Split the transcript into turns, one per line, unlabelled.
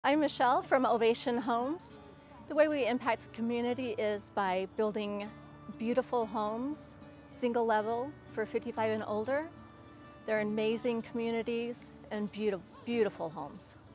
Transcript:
I'm Michelle from Ovation Homes. The way we impact the community is by building beautiful homes, single level for 55 and older. They're amazing communities and beautiful homes.